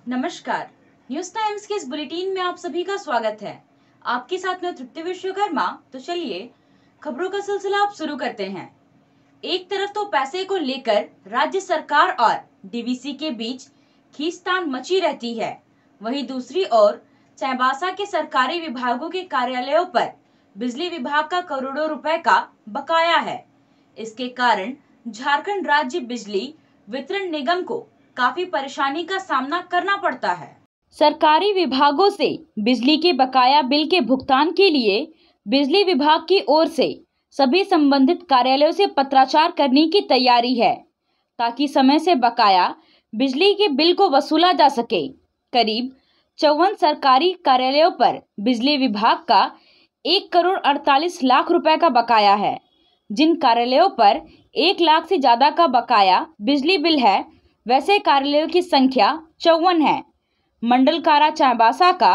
नमस्कार, news times के इस बुलेटिन में आप सभी का स्वागत है। आपके साथ में तृप्ति विश्वकर्मा। तो चलिए खबरों का सिलसिला आप शुरू करते हैं। एक तरफ तो पैसे को लेकर राज्य सरकार और डीवीसी के बीच खींचतान मची रहती है, वहीं दूसरी ओर चाईबासा के सरकारी विभागों के कार्यालयों पर बिजली विभाग का करोड़ों रुपए का बकाया है। इसके कारण झारखंड राज्य बिजली वितरण निगम को काफी परेशानी का सामना करना पड़ता है। सरकारी विभागों से बिजली के बकाया बिल के भुगतान के लिए बिजली विभाग की ओर से सभी संबंधित कार्यालयों से पत्राचार करने की तैयारी है, ताकि समय से बकाया बिजली के बिल को वसूला जा सके। करीब 54 सरकारी कार्यालयों पर बिजली विभाग का 1,48,00,000 रुपए का बकाया है। जिन कार्यालयों पर 1 लाख से ज्यादा का बकाया बिजली बिल है, वैसे कार्यालयों की संख्या 54 है। मंडल कारा चाईबासा का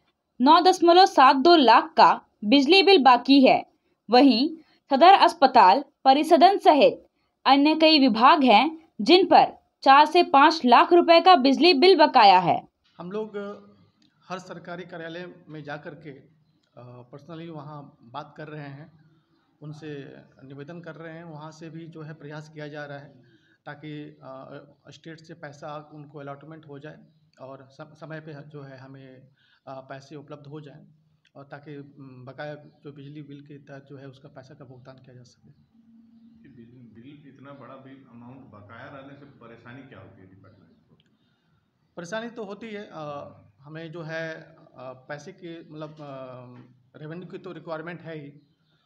9.72 लाख का बिजली बिल बाकी है। वहीं सदर अस्पताल परिसदन सहित अन्य कई विभाग हैं जिन पर 4 से 5 लाख रुपए का बिजली बिल बकाया है। हम लोग हर सरकारी कार्यालय में जाकर के पर्सनली वहाँ बात कर रहे हैं, उनसे निवेदन कर रहे हैं। वहाँ से भी जो है प्रयास किया जा रहा है ताकि स्टेट से पैसा उनको अलॉटमेंट हो जाए और समय पे जो है हमें पैसे उपलब्ध हो जाएं, और ताकि बकाया जो बिजली बिल के तहत जो है उसका पैसा का भुगतान किया जा सके। बिल इतना बड़ा बिल अमाउंट बकाया रहने से परेशानी क्या होती है डिपार्टमेंट को? परेशानी तो होती है, हमें जो है पैसे की मतलब रेवेन्यू की तो रिक्वायरमेंट है ही,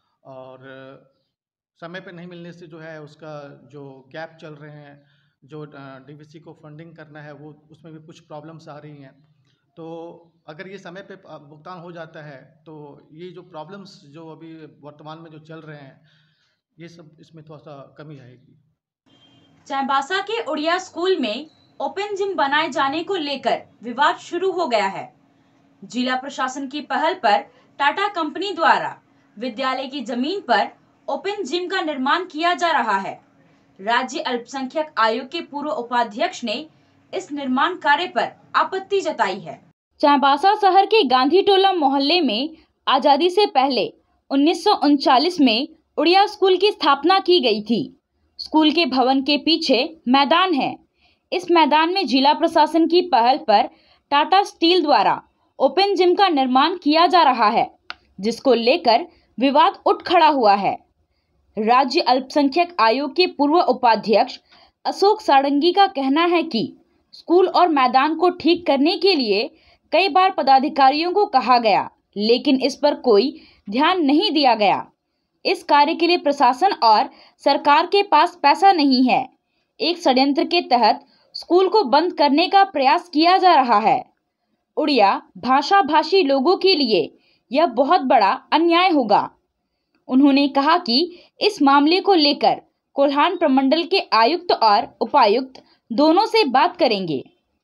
और समय पे नहीं मिलने से जो है उसका जो गैप चल रहे हैं, जो डीवीसी को फंडिंग करना है वो उसमें भी कुछ प्रॉब्लम्स आ रही हैं। तो अगर ये समय पे भुगतान हो जाता है तो ये जो प्रॉब्लम्स जो अभी वर्तमान में जो चल रहे हैं, ये सब इसमें थोड़ा सा कमी आएगी। चाईबासा के उड़िया स्कूल में ओपन जिम बनाए जाने को लेकर विवाद शुरू हो गया है। जिला प्रशासन की पहल पर टाटा कंपनी द्वारा विद्यालय की जमीन पर ओपन जिम का निर्माण किया जा रहा है। राज्य अल्पसंख्यक आयोग के पूर्व उपाध्यक्ष ने इस निर्माण कार्य पर आपत्ति जताई है। चाईबासा शहर के गांधी टोला मोहल्ले में आजादी से पहले 1939 में उड़िया स्कूल की स्थापना की गई थी। स्कूल के भवन के पीछे मैदान है। इस मैदान में जिला प्रशासन की पहल पर टाटा स्टील द्वारा ओपन जिम का निर्माण किया जा रहा है, जिसको लेकर विवाद उठ खड़ा हुआ है। राज्य अल्पसंख्यक आयोग के पूर्व उपाध्यक्ष अशोक सारंगी का कहना है कि स्कूल और मैदान को ठीक करने के लिए कई बार पदाधिकारियों को कहा गया, लेकिन इस पर कोई ध्यान नहीं दिया गया। इस कार्य के लिए प्रशासन और सरकार के पास पैसा नहीं है। एक षड्यंत्र के तहत स्कूल को बंद करने का प्रयास किया जा रहा है। उड़िया भाषा भाषी लोगों के लिए यह बहुत बड़ा अन्याय होगा। उन्होंने कहा कि इस मामले को लेकर कोल्हान प्रमंडल के आयुक्त और उपायुक्त दोनों से बात करेंगे।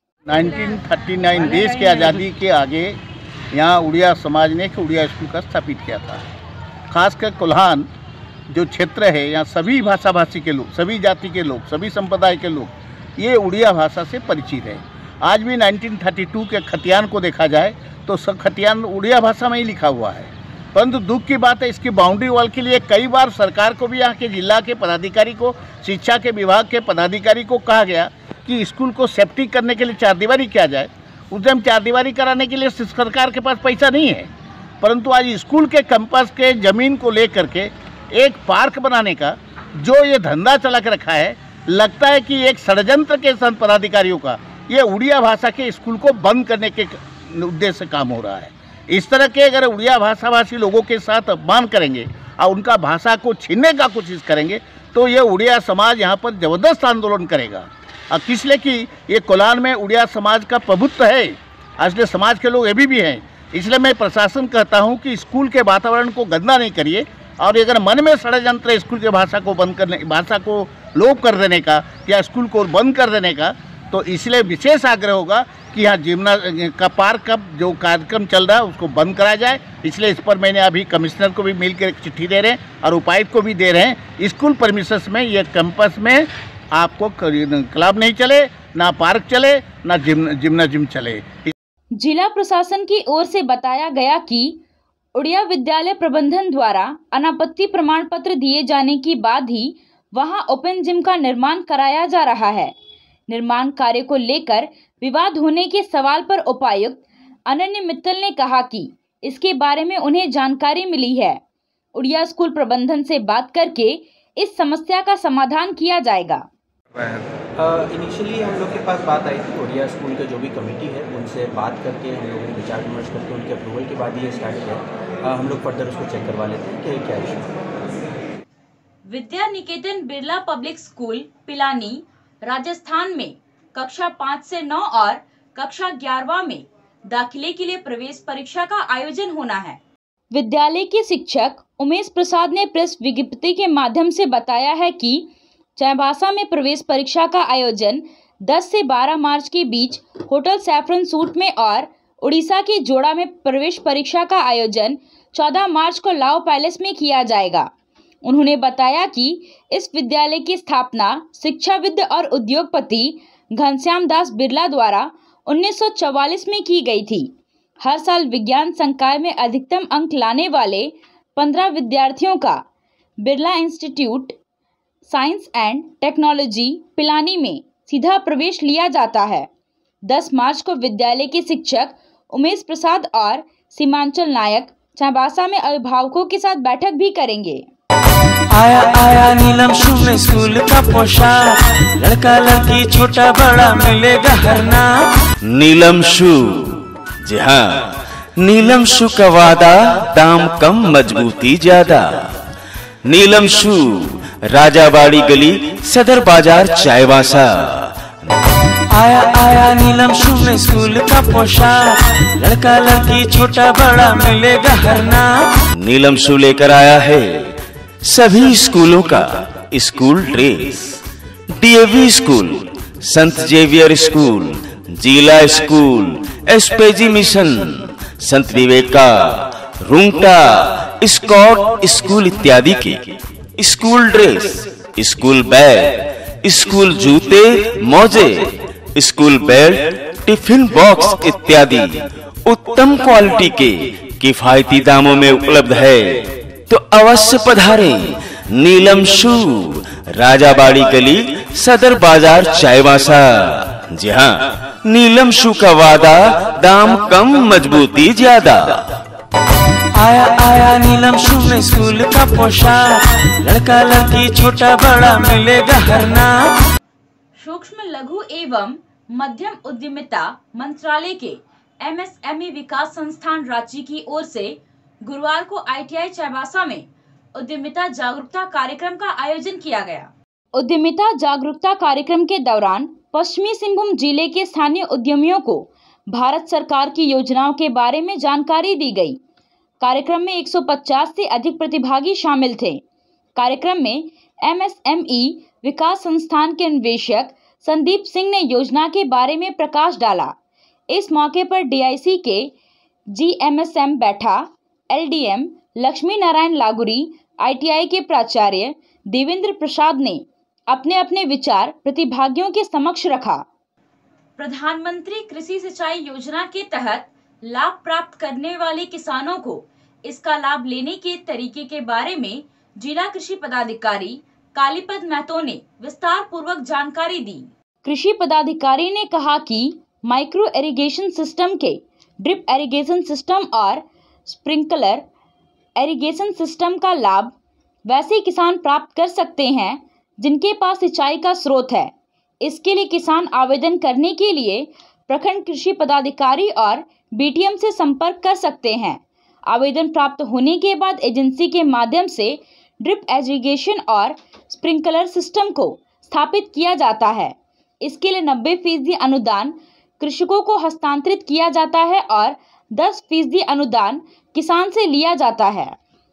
1939 देश के आज़ादी के आगे यहाँ उड़िया समाज ने उड़िया स्कूल का स्थापित किया था। खासकर कोल्हान जो क्षेत्र है, यहाँ सभी भाषा भाषी के लोग, सभी जाति के लोग, सभी संप्रदाय के लोग ये उड़िया भाषा से परिचित है। आज भी 1932 के खतियान को देखा जाए तो सब खतियान उड़िया भाषा में ही लिखा हुआ है। परंतु दुख की बात है, इसकी बाउंड्री वॉल के लिए कई बार सरकार को भी, यहाँ के जिला के पदाधिकारी को, शिक्षा के विभाग के पदाधिकारी को कहा गया कि स्कूल को सेफ्टी करने के लिए चारदीवारी किया जाए। उस टाइम चारदीवारी कराने के लिए सरकार के पास पैसा नहीं है, परंतु आज स्कूल के कैंपस के ज़मीन को लेकर के एक पार्क बनाने का जो ये धंधा चला के रखा है, लगता है कि एक षड्यंत्र के संत पदाधिकारियों का ये उड़िया भाषा के स्कूल को बंद करने के उद्देश्य से काम हो रहा है। इस तरह के अगर उड़िया भाषा भाषी लोगों के साथ अपमान करेंगे और उनका भाषा को छीनने का कोशिश करेंगे तो ये उड़िया समाज यहाँ पर ज़बरदस्त आंदोलन करेगा। और किस लिए कि ये कोल्हान में उड़िया समाज का प्रभुत्व है, असली समाज के लोग अभी भी हैं। इसलिए मैं प्रशासन कहता हूँ कि स्कूल के वातावरण को गंदा नहीं करिए, और अगर मन में षड्यंत्र स्कूल के भाषा को बंद करने, भाषा को लोप कर देने का या स्कूल को बंद कर देने का, तो इसलिए विशेष आग्रह होगा कि यहाँ जिम्ना का पार्क का जो कार्यक्रम चल रहा है उसको बंद कराया जाए। इसलिए इस पर मैंने अभी कमिश्नर को भी मिलकर एक चिट्ठी दे रहे हैं और उपायुक्त को भी दे रहे हैं। स्कूल परमिशंस में ये कैंपस में आपको क्लब नहीं चले, ना पार्क चले, ना जिम्नाजिम चले। जिला प्रशासन की ओर से बताया गया कि उड़िया विद्यालय प्रबंधन द्वारा अनापत्ति प्रमाण पत्र दिए जाने के बाद ही वहां ओपन जिम का निर्माण कराया जा रहा है। निर्माण कार्य को लेकर विवाद होने के सवाल पर उपायुक्त अनन्य मित्तल ने कहा कि इसके बारे में उन्हें जानकारी मिली है। उड़िया स्कूल प्रबंधन से बात करके इस समस्या का समाधान किया जाएगा। इनिशियली हम लोग के पास बात आई थी, उड़िया स्कूल के जो भी कमेटी है उनसे बात करके हम लोगों ने विचार विमर्श करके उनके अप्रूवल के बाद ये स्टार्ट किया। हम लोग फर्दर उसको चेक करवा लेते हैं कि क्या इशू है। विद्या निकेतन बिरला पब्लिक स्कूल पिलानी राजस्थान में कक्षा 5 से 9 और कक्षा 11वां में दाखिले के लिए प्रवेश परीक्षा का आयोजन होना है। विद्यालय के शिक्षक उमेश प्रसाद ने प्रेस विज्ञप्ति के माध्यम से बताया है कि चाईबासा में प्रवेश परीक्षा का आयोजन 10 से 12 मार्च के बीच होटल सैफरन सूट में और उड़ीसा के जोड़ा में प्रवेश परीक्षा का आयोजन 14 मार्च को लाओ पैलेस में किया जाएगा। उन्होंने बताया कि इस विद्यालय की स्थापना शिक्षाविद और उद्योगपति घनश्याम दास बिरला द्वारा 1944 में की गई थी। हर साल विज्ञान संकाय में अधिकतम अंक लाने वाले 15 विद्यार्थियों का Birla institute science and technology Pilani में सीधा प्रवेश लिया जाता है। 10 मार्च को विद्यालय के शिक्षक उमेश प्रसाद और सीमांचल नायक चाईबासा में अभिभावकों के साथ बैठक भी करेंगे। आया नीलम शू में स्कूल का पोशाक, लड़का लड़की छोटा बड़ा मिलेगा हर नाम। नीलम शू, जी हाँ, नीलम शू का वादा, दाम कम मजबूती ज्यादा। नीलम शू, राजाबाड़ी गली, सदर बाजार, चाईबासा। आया नीलम शू में स्कूल का पोशाक, लड़का लड़की छोटा बड़ा मिलेगा हर नाम। नीलम शू लेकर आया है सभी स्कूलों का school dress. DAV school, Sant Xavier school, जिला school, SPG mission, Sant Viveka, Rungta, Scott school इत्यादि के school dress, school bag, school जूते, मोजे, स्कूल बेल्ट, टिफिन बॉक्स इत्यादि उत्तम क्वालिटी के किफायती दामों में उपलब्ध है। तो अवश्य पधारें। नीलम शू, राजाबाड़ी गली, सदर बाजार, चाईबासा। जी हाँ, नीलम शू का वादा, दाम कम मजबूती ज्यादा। आया नीलम शू में स्कूल का पोशाक, लड़का लड़की छोटा बड़ा मिलेगा हर नाम। सूक्ष्म लघु एवं मध्यम उद्यमिता मंत्रालय के एमएसएमई विकास संस्थान रांची की ओर से गुरुवार को आईटीआई चाईबासा में उद्यमिता जागरूकता कार्यक्रम का आयोजन किया गया। उद्यमिता जागरूकता कार्यक्रम के दौरान पश्चिमी सिंहभूम जिले के स्थानीय उद्यमियों को भारत सरकार की योजनाओं के बारे में जानकारी दी गई। कार्यक्रम में 150 से अधिक प्रतिभागी शामिल थे। कार्यक्रम में एमएसएमई विकास संस्थान के निदेशक संदीप सिंह ने योजना के बारे में प्रकाश डाला। इस मौके पर डीआईसी के GMSM Baitha, LDM Lakshmi Narayan Laguri, ITI के प्राचार्य देवेंद्र प्रसाद ने अपने अपने विचार प्रतिभागियों के समक्ष रखा। प्रधानमंत्री कृषि सिंचाई योजना के तहत लाभ प्राप्त करने वाले किसानों को इसका लाभ लेने के तरीके के बारे में जिला कृषि पदाधिकारी कालीपद महतो ने विस्तार पूर्वक जानकारी दी। कृषि पदाधिकारी ने कहा कि माइक्रो इरिगेशन सिस्टम के ड्रिप इरिगेशन सिस्टम और स्प्रिंकलर इरिगेशन सिस्टम का लाभ वैसे किसान प्राप्त कर सकते हैं जिनके पास सिंचाई का स्रोत है। इसके लिए किसान आवेदन करने के लिए प्रखंड कृषि पदाधिकारी और बीटीएम से संपर्क कर सकते हैं। आवेदन प्राप्त होने के बाद एजेंसी के माध्यम से ड्रिप इरिगेशन और स्प्रिंकलर सिस्टम को स्थापित किया जाता है। इसके लिए 90% अनुदान कृषकों को हस्तांतरित किया जाता है और 10% अनुदान किसान से लिया जाता है।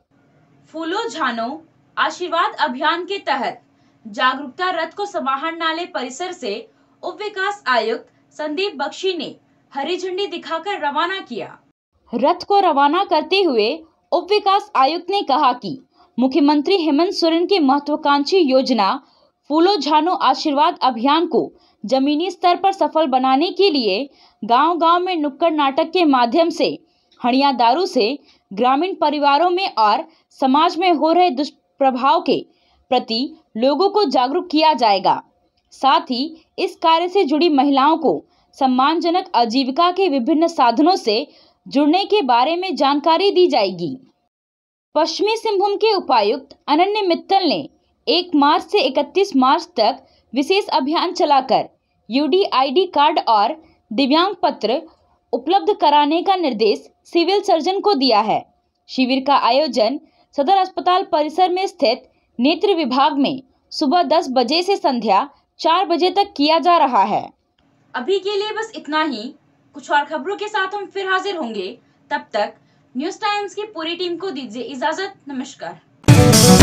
फूलो झानो आशीर्वाद अभियान के तहत जागरूकता रथ को समाहर नाले परिसर से उप विकास आयुक्त संदीप बख्शी ने हरी झंडी दिखाकर रवाना किया। रथ को रवाना करते हुए उप विकास आयुक्त ने कहा कि मुख्यमंत्री हेमंत सोरेन की महत्वाकांक्षी योजना फूलो झानो आशीर्वाद अभियान को जमीनी स्तर पर सफल बनाने के लिए गांव-गांव में नुक्कड़ नाटक के माध्यम से हड़िया दारू से ग्रामीण परिवारों में और समाज में हो रहे दुष्प्रभाव के प्रति लोगों को जागरूक किया जाएगा। साथ ही इस कार्य से जुड़ी महिलाओं को सम्मानजनक आजीविका के विभिन्न साधनों से जुड़ने के बारे में जानकारी दी जाएगी। पश्चिमी सिंहभूम के उपायुक्त अनन्य मित्तल ने 1 मार्च से 31 मार्च तक विशेष अभियान चलाकर यूडीआईडी कार्ड और दिव्यांग पत्र उपलब्ध कराने का निर्देश सिविल सर्जन को दिया है। शिविर का आयोजन सदर अस्पताल परिसर में स्थित नेत्र विभाग में सुबह 10 बजे से संध्या 4 बजे तक किया जा रहा है। अभी के लिए बस इतना ही। कुछ और खबरों के साथ हम फिर हाजिर होंगे। तब तक न्यूज़ टाइम्स की पूरी टीम को दीजिए इजाजत। नमस्कार।